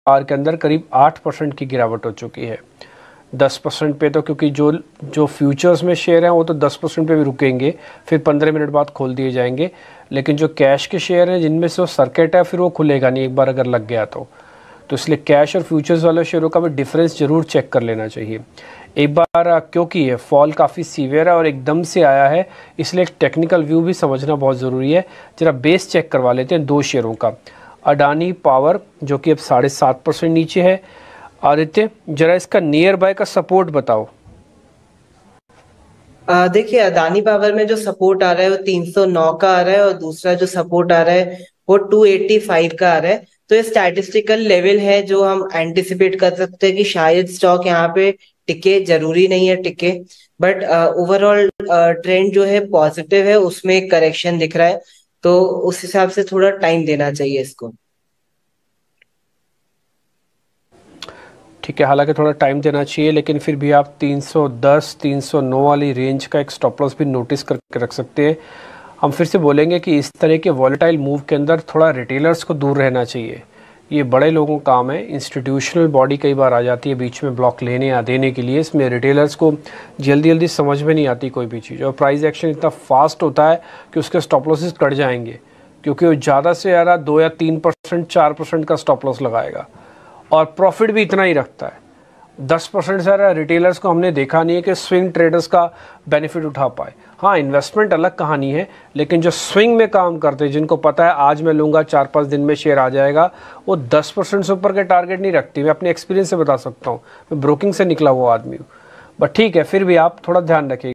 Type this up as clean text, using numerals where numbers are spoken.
बार के अंदर करीब 8% की गिरावट हो चुकी है। 10% पे तो, क्योंकि जो फ्यूचर्स में शेयर हैं वो तो 10% पे भी रुकेंगे, फिर 15 मिनट बाद खोल दिए जाएंगे, लेकिन जो कैश के शेयर हैं जिनमें से वो सर्किट है फिर वो खुलेगा नहीं एक बार अगर लग गया तो इसलिए कैश और फ्यूचर्स वाले शेयरों का भी डिफरेंस ज़रूर चेक कर लेना चाहिए एक बार, क्योंकि ये फॉल काफ़ी सीवियर है और एकदम से आया है, इसलिए एक टेक्निकल व्यू भी समझना बहुत ज़रूरी है। जरा बेस चेक करवा लेते हैं दो शेयरों का। अडानी पावर जो कि अब 7.5% नीचे है। आदित्य, जरा इसका नियर बाय का सपोर्ट बताओ। देखिए, अदानी पावर में जो सपोर्ट आ रहा है वो 309 का आ रहा है, और दूसरा जो सपोर्ट आ रहा है वो 285 का आ रहा है। तो ये स्टैटिस्टिकल लेवल है जो हम एंटिसिपेट कर सकते हैं कि शायद स्टॉक यहाँ पे टिके, जरूरी नहीं है टिके, बट ओवरऑल ट्रेंड जो है पॉजिटिव है, उसमें एक करेक्शन दिख रहा है, तो उस हिसाब से थोड़ा टाइम देना चाहिए इसको। ठीक है, हालांकि थोड़ा टाइम देना चाहिए, लेकिन फिर भी आप 310 309 वाली रेंज का एक स्टॉप लॉस भी नोटिस करके रख सकते हैं। हम फिर से बोलेंगे कि इस तरह के वॉलेटाइल मूव के अंदर थोड़ा रिटेलर्स को दूर रहना चाहिए। ये बड़े लोगों का काम है, इंस्टीट्यूशनल बॉडी कई बार आ जाती है बीच में ब्लॉक लेने या देने के लिए, इसमें रिटेलर्स को जल्दी जल्दी समझ में नहीं आती कोई भी चीज़, और प्राइस एक्शन इतना फास्ट होता है कि उसके स्टॉप लॉसेस कट जाएंगे, क्योंकि वो ज़्यादा से ज़्यादा 2 या 3% 4% का स्टॉप लॉस लगाएगा और प्रॉफिट भी इतना ही रखता है। 10% से ज़्यादा रिटेलर्स को हमने देखा नहीं है कि स्विंग ट्रेडर्स का बेनिफिट उठा पाए। हाँ, इन्वेस्टमेंट अलग कहानी है, लेकिन जो स्विंग में काम करते हैं, जिनको पता है आज मैं लूँगा 4-5 दिन में शेयर आ जाएगा, वो 10% से ऊपर के टारगेट नहीं रखती। मैं अपने एक्सपीरियंस से बता सकता हूँ, मैं ब्रोकिंग से निकला हुआ आदमी हूँ। बट ठीक है, फिर भी आप थोड़ा ध्यान रखिए।